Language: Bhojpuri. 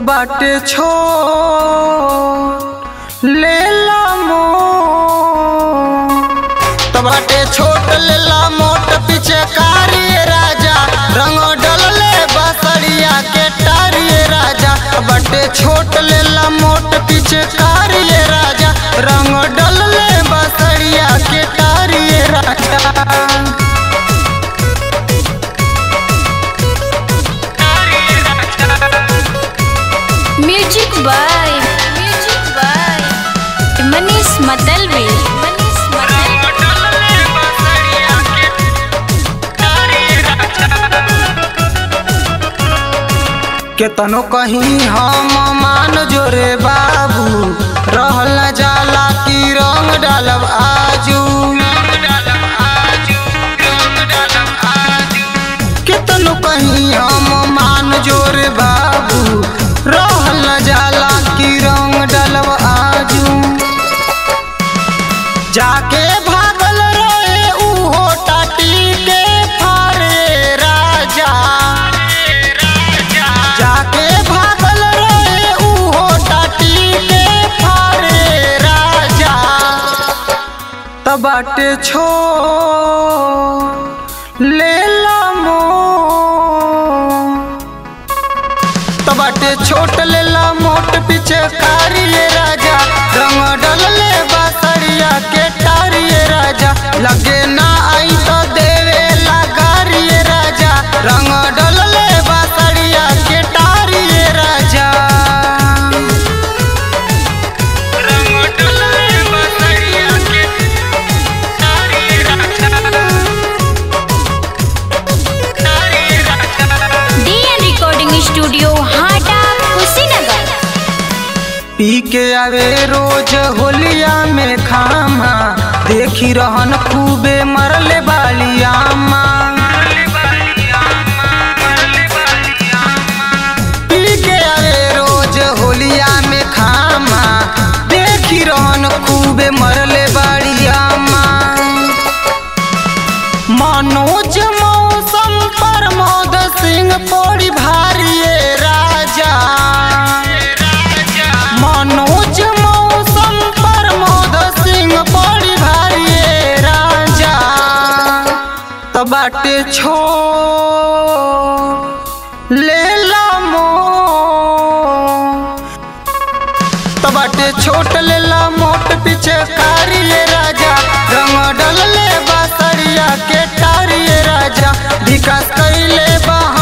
बाटे छो लेला मो बाटे छोट लेला मोट पीछे कारिये राजा रंग डलले बसड़िया के टारिये राजा बाटे छोट लेला मोट पीछे कारिये राजा रंग डलले बसड़िया के टारिये राजा। Music by Manish Matlabi. केतनो कहीं हम मान जोरे बाबू रहल न जाला की रंग डालब आजू। केतनो कहीं हम मान जोरे बाबू रहल न जाला की रंग डालब आजू। जाके भागल रहे उहो टाटी के फारे राजा जाके भागल रहे उहो टाटी के फारे राजा बाटे छो लेला मो बाटे छोट लेला मोट पीछे कारिये राजा रंग डलले बसड़िया के टारिये राजा लगे ना आई तो देवे लगारिये राजा रंग डलले बसड़िया के टारिये राजा। रंग डलले बसड़िया के टारिये राजा DN recording studio Hata Kushinagar. पी के आवे रोज होलिया में खामा देखी रहन खूबे मरले बालियामा। पी के आवे रोज होलिया में खामा देखी रहन खूबे मरले बालियामा। मनोज मौसम प्रमोद सिंह पड़ी भारिये राजा मनोज मौसम प्रमोद सिंह पड़ी भारिये राजा बाटे छो लेला मो बाटे छोट लेला मोट पीछे कारिये राजा रंग डलले बसड़िया के टारिये राजा विकास कैले बा